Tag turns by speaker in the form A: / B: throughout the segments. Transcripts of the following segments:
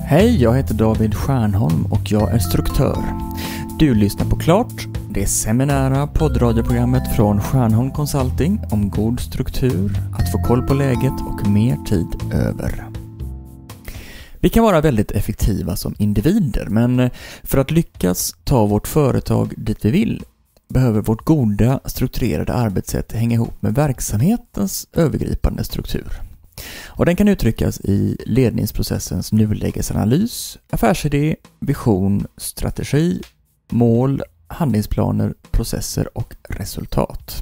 A: Hej, jag heter David Stjärnholm och jag är struktör. Du lyssnar på Klart, det seminära poddradioprogrammet från Stjärnholm Consulting om god struktur, att få koll på läget och mer tid över. Vi kan vara väldigt effektiva som individer, men för att lyckas ta vårt företag dit vi vill behöver vårt goda strukturerade arbetssätt hänga ihop med verksamhetens övergripande struktur. Och den kan uttryckas i ledningsprocessens nulägesanalys, affärsidé, vision, strategi, mål, handlingsplaner, processer och resultat.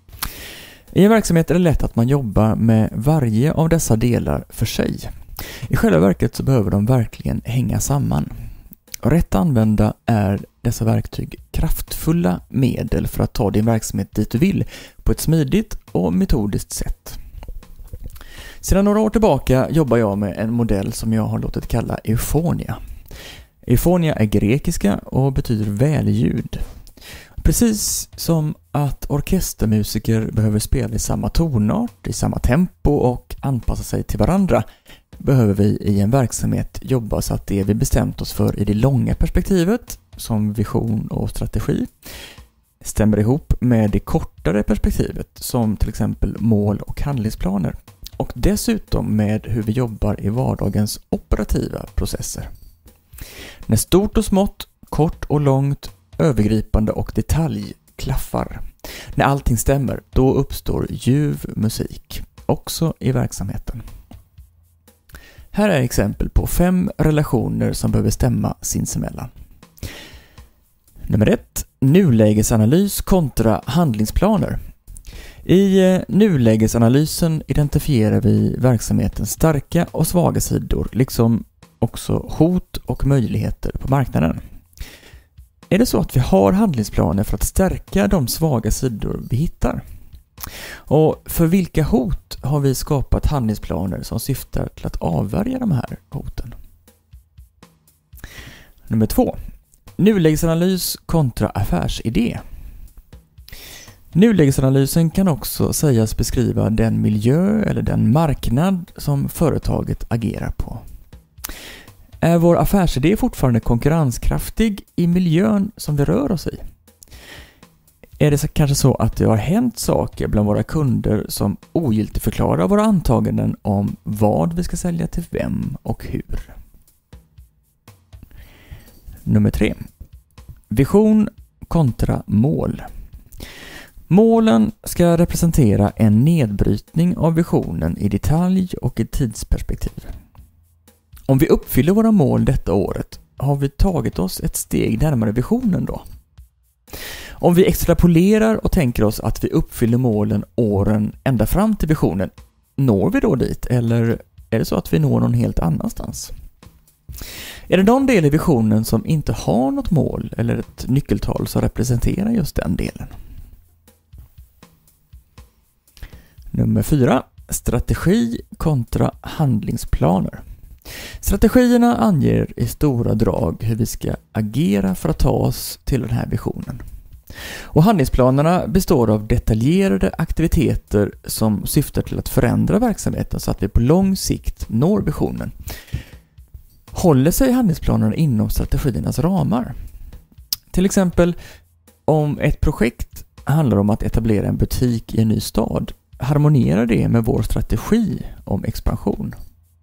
A: I en verksamhet är det lätt att man jobbar med varje av dessa delar för sig. I själva verket så behöver de verkligen hänga samman. Och rätt använda är dessa verktyg kraftfulla medel för att ta din verksamhet dit du vill på ett smidigt och metodiskt sätt. Sedan några år tillbaka jobbar jag med en modell som jag har låtit kalla eufonia. Eufonia är grekiska och betyder välljud. Precis som att orkestermusiker behöver spela i samma tonart, i samma tempo och anpassa sig till varandra, behöver vi i en verksamhet jobba så att det vi bestämt oss för i det långa perspektivet, som vision och strategi, stämmer ihop med det kortare perspektivet, som till exempel mål och handlingsplaner. Och dessutom med hur vi jobbar i vardagens operativa processer. När stort och smått, kort och långt, övergripande och detalj klaffar. När allting stämmer, då uppstår ljuv musik, också i verksamheten. Här är exempel på 5 relationer som behöver stämma sinsemellan. Nummer 1. Nulägesanalys kontra handlingsplaner. I nulägesanalysen identifierar vi verksamhetens starka och svaga sidor, liksom också hot och möjligheter på marknaden. Är det så att vi har handlingsplaner för att stärka de svaga sidor vi hittar? Och för vilka hot har vi skapat handlingsplaner som syftar till att avvärja de här hoten? Nummer 2. Nulägesanalys kontra affärsidé. Nulägesanalysen kan också sägas beskriva den miljö eller den marknad som företaget agerar på. Är vår affärsidé fortfarande konkurrenskraftig i miljön som vi rör oss i? Är det kanske så att det har hänt saker bland våra kunder som ogiltigförklarar våra antaganden om vad vi ska sälja till vem och hur? Nummer 3. Vision kontra mål. Målen ska representera en nedbrytning av visionen i detalj och i tidsperspektiv. Om vi uppfyller våra mål detta året, har vi tagit oss ett steg närmare visionen då? Om vi extrapolerar och tänker oss att vi uppfyller målen åren ända fram till visionen, når vi då dit eller är det så att vi når någon helt annanstans? Är det någon del i visionen som inte har något mål eller ett nyckeltal som representerar just den delen? Nummer 4. Strategi kontra handlingsplaner. Strategierna anger i stora drag hur vi ska agera för att ta oss till den här visionen. Och handlingsplanerna består av detaljerade aktiviteter som syftar till att förändra verksamheten så att vi på lång sikt når visionen. Håller sig handlingsplanerna inom strategiernas ramar? Till exempel om ett projekt handlar om att etablera en butik i en ny stad, harmonierar det med vår strategi om expansion?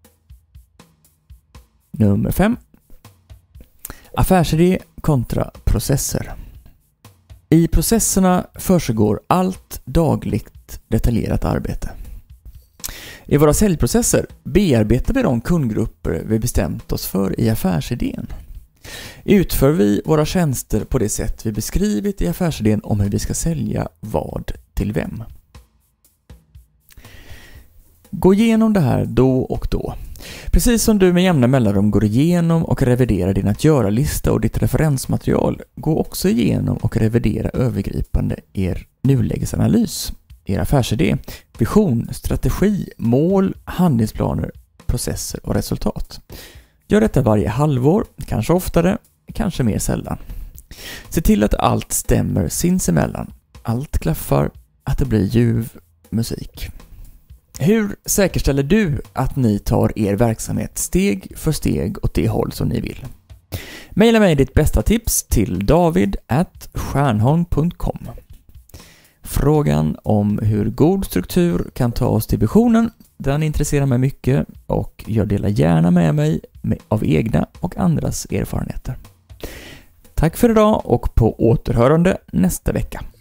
A: Nummer 5. Affärsidé kontra processer. I processerna försiggår allt dagligt detaljerat arbete. I våra säljprocesser bearbetar vi de kundgrupper vi bestämt oss för i affärsidén. Utför vi våra tjänster på det sätt vi beskrivit i affärsidén om hur vi ska sälja vad till vem? Gå igenom det här då och då. Precis som du med jämna mellanrum går igenom och reviderar din att göra-lista och ditt referensmaterial, gå också igenom och revidera övergripande er nulägesanalys, er affärsidé, vision, strategi, mål, handlingsplaner, processer och resultat. Gör detta varje halvår, kanske oftare, kanske mer sällan. Se till att allt stämmer sinsemellan, allt klaffar, att det blir ljuv musik. Hur säkerställer du att ni tar er verksamhet steg för steg åt det håll som ni vill? Maila mig ditt bästa tips till david@stjernholm.com. Frågan om hur god struktur kan ta oss till visionen, den intresserar mig mycket och jag delar gärna med mig av egna och andras erfarenheter. Tack för idag och på återhörande nästa vecka.